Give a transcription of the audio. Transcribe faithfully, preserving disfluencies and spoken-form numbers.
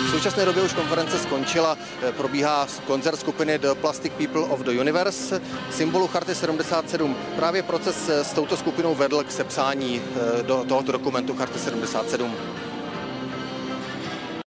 V současné době už konference skončila, probíhá koncert skupiny The Plastic People of the Universe, symbolu Charty sedmdesát sedm. Právě proces s touto skupinou vedl k sepsání do tohoto dokumentu Charty sedmdesát sedm.